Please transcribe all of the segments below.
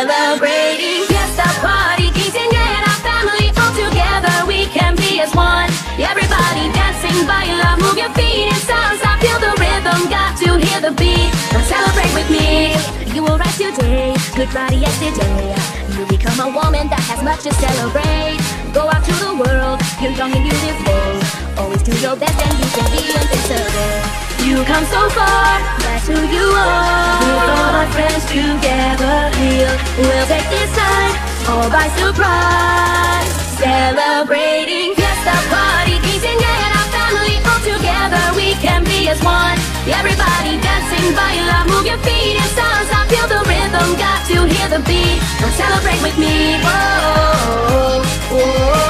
Celebrating fiesta party, quinceañera family all together. We can be as one. Everybody dancing, baila, move your feet and salsa. Feel the rhythm, got to hear the beat. Now celebrate with me. You will rise today, good body yesterday. You become a woman that has much to celebrate. Go out to the world, you're young and beautiful. Always do your best and you can be invincible. You come so far, that's who you are. With all my friends together here, we'll take this time all by surprise. Celebrating fiesta party, quinceañera family all together. We can be as one. Everybody dancing, baila, move your feet and salsa. Feel the rhythm, got to hear the beat. Now celebrate with me. Whoa, whoa,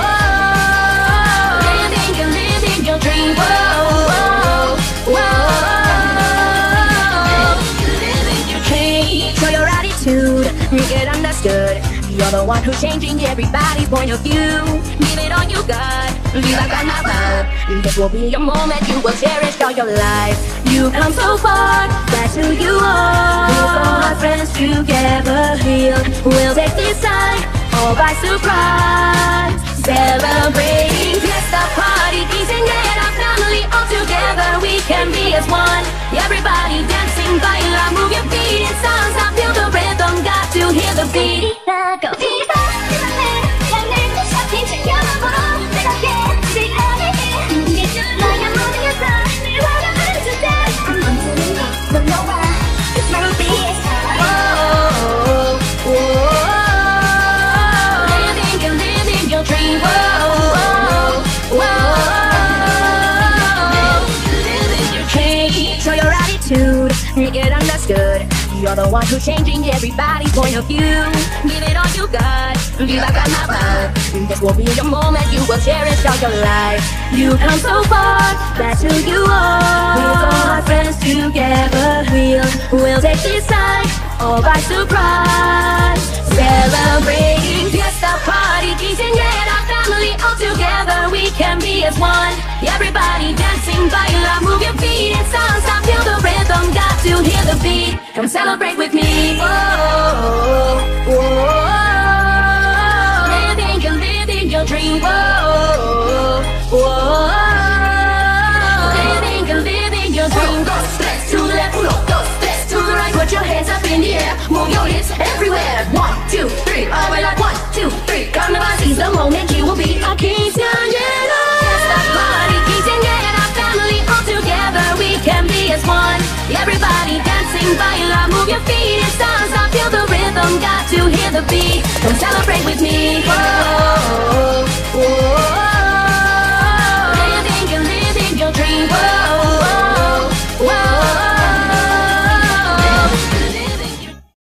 living your dream. Whoa, whoa, living your dream. Show your attitude, get understood. You're the one who's changing everybody's point of view. Give it all you got, viva carnaval. This will be your moment you will cherish all your life. You come so far, that's who you are. With all my friends together here, we'll take this time all by surprise. Celebrating fiesta party, quinceañera family all together. We can be as one. Everybody dancing, baila, move your feet and salsa. Feel the rhythm, got to hear the beat. Get understood. You're the one who's changing everybody's point of view. Give it all you got, viva carnaval. This will be your moment you will cherish all your life. You come so far, that's who you are. With all our friends together, we'll take this time all by surprise. Celebrating fiesta party, quinceañera family all together. We can be as one. Everybody dancing, baila, move your feet and salsa. Feel the rhythm, got to hear the beat. Come celebrate with me. Whoa, whoa, living your dream. Whoa, whoa, living your dream. Dos, tres, to the left, uno, dos, tres, to the right. Put your hands up in the air, move your hips everywhere. 1, 2, 3, all the way like 1, 2, 3. Carnival is the moment you will be a quinceañera. Fiesta party, quinceañera family all together. We can be as one. Everybody dancing, baila, move your feet and salsa. Feel the rhythm, got to hear the beat.